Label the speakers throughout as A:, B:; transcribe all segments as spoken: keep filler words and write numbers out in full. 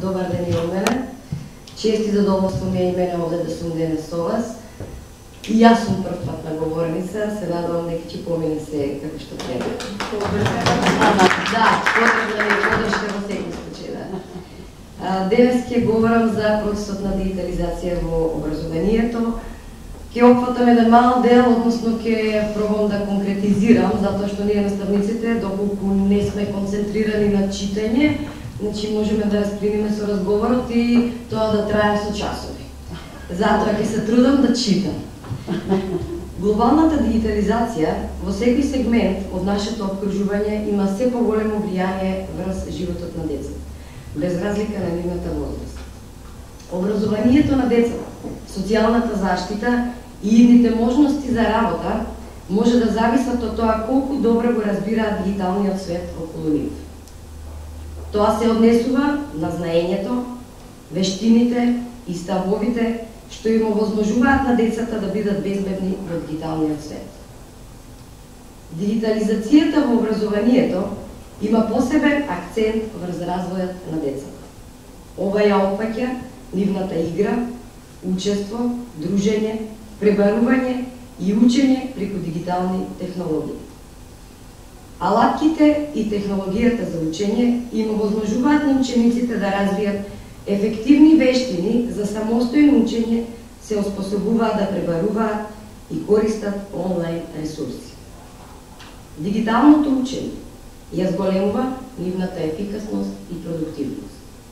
A: Добар ден и од мене. Чести задоволство ми е и мене овде да сум денес со вас. И јас сум прв пат на говорница, се надевам дека ќе помине се како што треба. Да, потребна ми е подршка во секој случај, да. Денес ќе говорам за процесот на дигитализација во образованието. Ќе опфатам еден мал дел, односно ќе пробам да конкретизирам, затоа што ние наставниците, доколку не сме концентрирани на читање, значи можеме да разплиниме со разговорот и тоа да трае со часови. Затоа ќе се трудам да читам. Глобалната дигитализација во секој сегмент од нашето обкружување има се поголемо влијание врз животот на децата, без разлика на нивната возраст. Образованието на децата, социјалната заштита и идните можности за работа може да зависат од тоа колку добро го разбираат дигиталниот свет околу нив. Тоа се однесува на знаењето, вештините и ставовите што им овозможуваат на децата да бидат безбедни во дигиталниот свет. Дигитализацијата во образованието има посебен акцент врз развојот на децата. Ова ја опфаќа нивната игра, учество, дружење, пребарување и учење преку дигитални технологии. Алатките и технологијата за учење им овозможуваат на учениците да развијат ефективни вештини за самостојно учење, се оспособуваат да пребаруваат и користат онлайн ресурси. Дигиталното учење ја зголемува нивната ефикасност и продуктивност.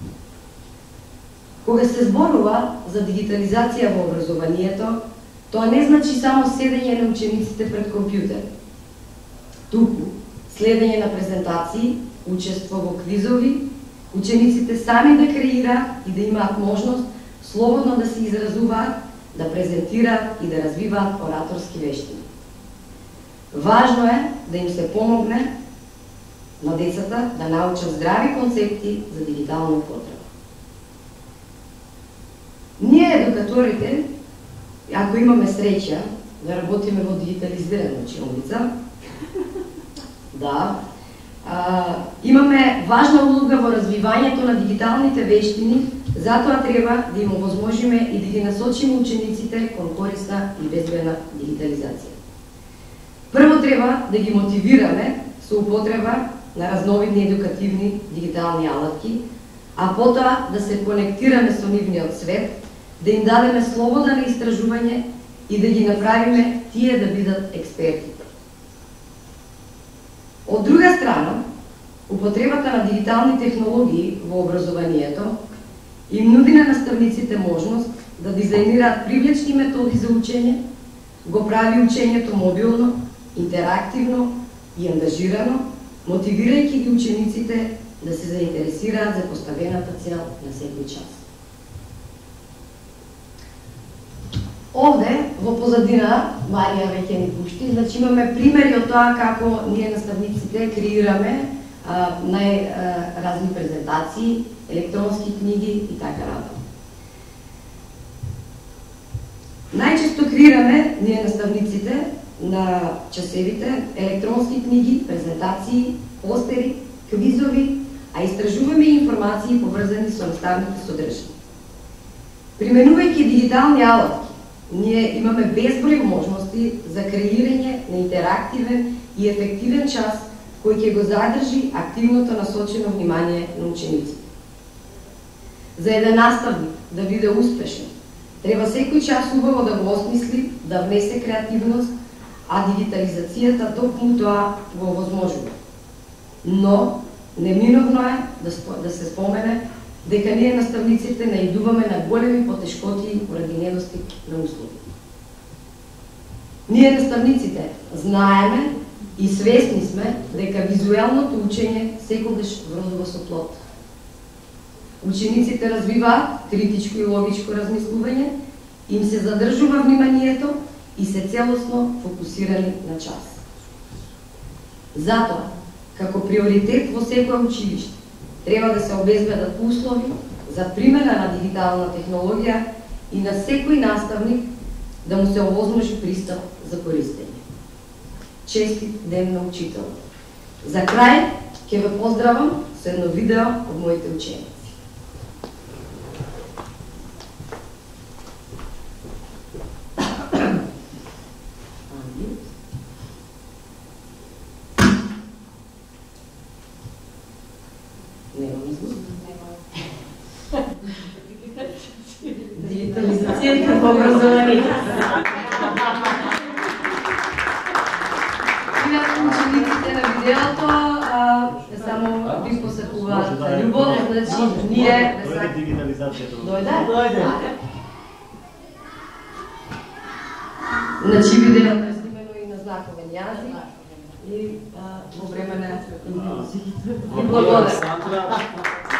A: Кога се зборува за дигитализација во образованието, тоа не значи само седење на учениците пред компјутер. Туку, следење на презентации, учество во квизови, учениците сами да креираат и да имаат можност слободно да се изразуваат, да презентираат и да развиваат ораторски вештини. Важно е да им се помогне на децата да научат здрави концепти за дигитална употреба. Ние, едукаторите, ако имаме среќа да работиме во дигитализирана училница, да, а, имаме важна улога во развивањето на дигиталните вештини, затоа треба да им овозможиме и да ги насочиме учениците кон корисна и безбедна дигитализација. Прво треба да ги мотивираме со употреба на разновидни едукативни дигитални алатки, а потоа да се конектираме со нивниот свет, да им дадеме слобода на истражување и да ги направиме тие да бидат експерти. Од друга страна, употребата на дигитални технологии во образованието им нуди на наставниците можност да дизајнираат привлечни методи за учење, го прави учењето мобилно, интерактивно и ангажирано, мотивирајќи ги учениците да се заинтересираат за поставената цел на секој час. Овде, во позадина, Марија веќе ни пушти, значи имаме примери од тоа како ние наставниците креираме а, најразни презентации, електронски книги и така натаму. Најчесто креираме ние наставниците на часевите електронски книги, презентации, постери, квизови, а истражуваме и информации поврзани со наставните содржини. Применувајќи дигитални алатки, ние имаме безброј можности за креирање на интерактивен и ефективен час кој ќе го задржи активното насочено внимание на учениците. За еден наставник да биде успешен, треба секој час убаво да го осмисли, да внесе креативност, а дигитализацијата токму тоа го овозможува. Но неминовно е да, да се спомене дека ние наставниците наидуваме на големи потешкоти поради недостиг на услуги. Ние наставниците знаеме и свесни сме дека визуелното учење секогаш вродува со плод. Учениците развиваат критичко и логичко размислување, им се задржува вниманието и се целосно фокусирани на час. Затоа, како приоритет во секој училиште, треба да се обезбедат услови за примена на дигитална технологија и на секој наставник да му се овозможи пристап за користење. Честит ден на учителот! За крај, ќе ве поздравам со едно видео од моите ученици. Немам извод. Дигитализацијата во образованието. Учениците на видеото само ви посакуваат љубов, значи ние
B: Дојде дигитализацијата.
A: Дојде? Дојде. Значи видеото е снимено и на знаковен јазик и во време на... Благодарам.